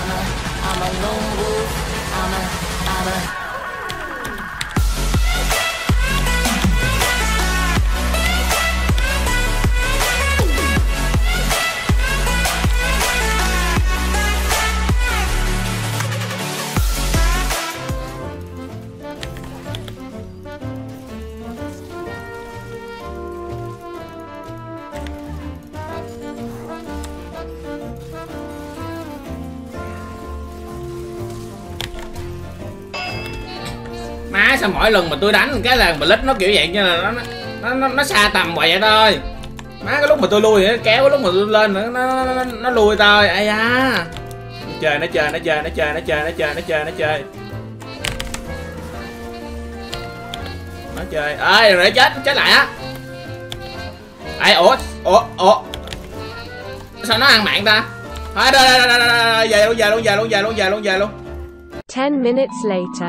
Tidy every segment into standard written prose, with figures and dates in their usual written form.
I'm a lone wolf. I'm a má, sao mỗi lần mà tôi đánh cái là blitz nó kiểu vậy, như là nó xa tầm vậy thôi. Má, cái lúc mà tôi lui nó kéo, cái lúc mà tôi lên nó lui thôi. Ai da, nó chơi ơi, rồi chết lại á. Ai, ủa sao nó ăn mạng ta? Thôi về luôn. 10 minutes later.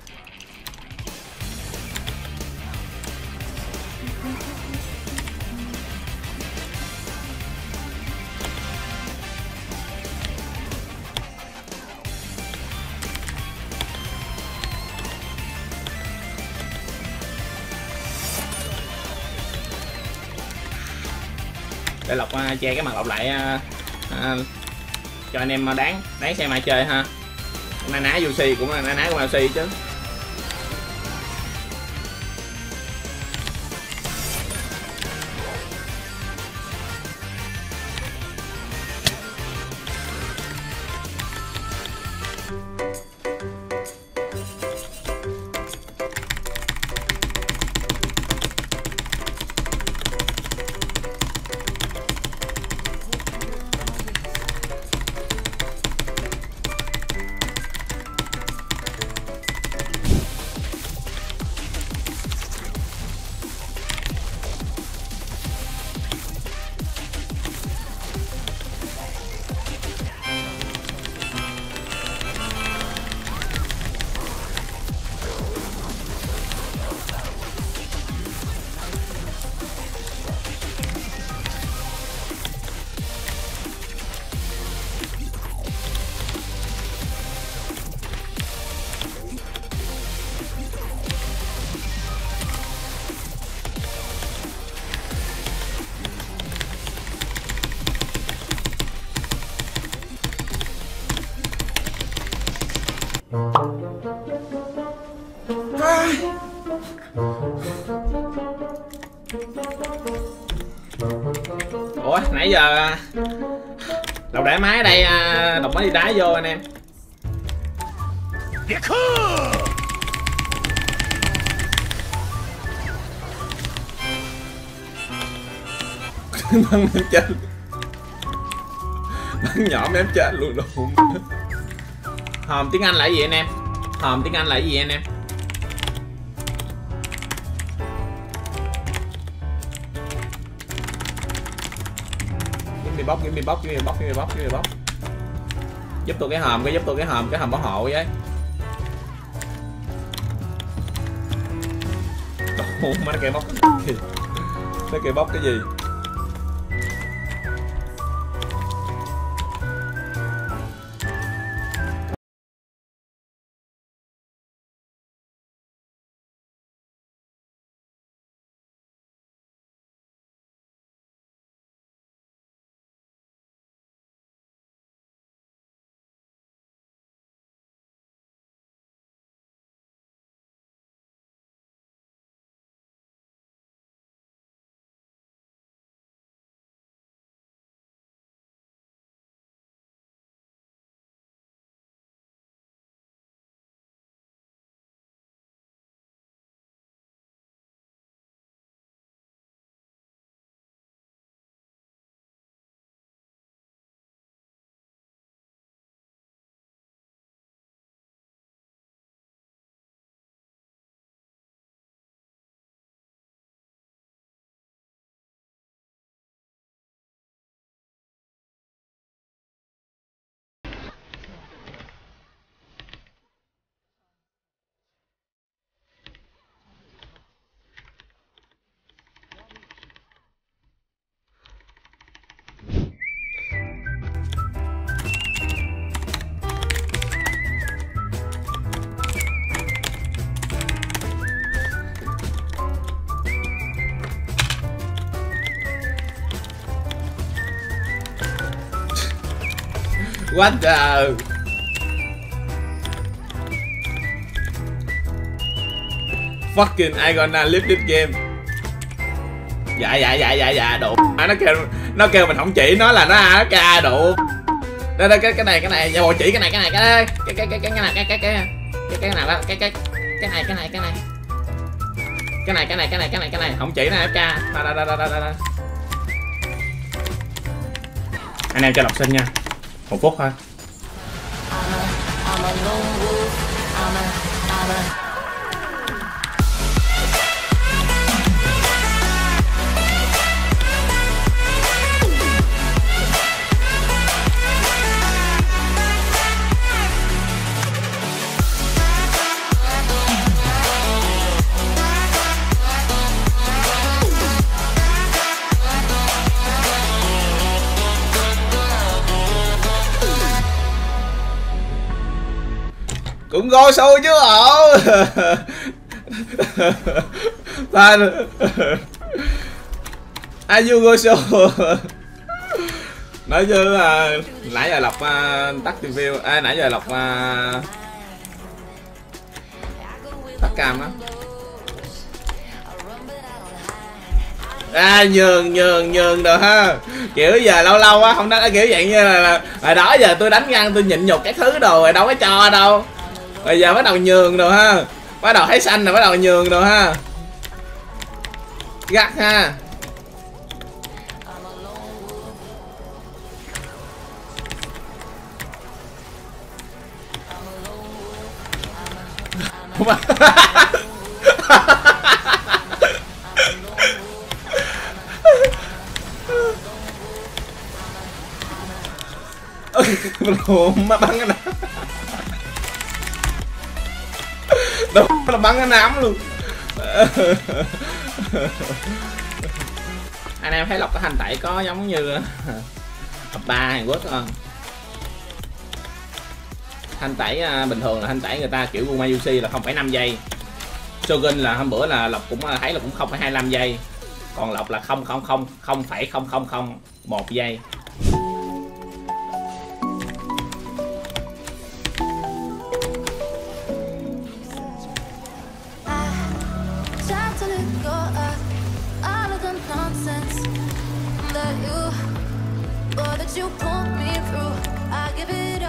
Để lọc che cái mặt lọc lại cho anh em đáng xem ai chơi ha. Na ná Yushi cũng là na ná của Yushi chứ. Ủa nãy giờ đầu đẩy máy ở đây độc máy đi đá vô anh em. Bắn em chết, bắn nhỏ em chết luôn. Hòm tiếng Anh là gì anh em? Hòm tiếng Anh là gì anh em? Give me box. Giúp tôi cái hòm, cái hòm bảo hộ với. Ủa mà nó kêu bóc nó kêu bóc cái gì? What the. Fucking I gonna live this game. Dạ độ. Nó kêu mình không chỉ nó là nó ca độ. Đây cái này nhà bộ chỉ cái này nào đó cái này không chỉ nè FK. Đây. Anh em cho đọc sinh nha. 1 phút thôi. I'm a lone wolf. I'm a cũng go sâu chứ ổ. Ai vô go sâu. Nói chứ nãy giờ lọc tắt review, nãy giờ lọc tắt cam á. Nhường được ha. Kiểu giờ lâu á không đánh kiểu dạng như là hồi đó giờ tôi đánh ngang tôi nhịn nhục cái thứ đồ rồi đâu có cho đâu. Bây giờ bắt đầu nhường rồi ha. Bắt đầu thấy xanh rồi bắt đầu nhường rồi ha. Gắt ha. Mà bắn cái nào. Đâu là bắn cái nám luôn. Anh em thấy lọc cái hành tẩy có giống như Hợp 3 Hàn Quốc không? Hành tẩy bình thường là hành tẩy người ta kiểu Gumayushi là 0,5 giây. Shogun là hôm bữa là lọc cũng thấy là cũng 0,25 giây. Còn lọc là 0,0001 giây. You pulled me through. I give it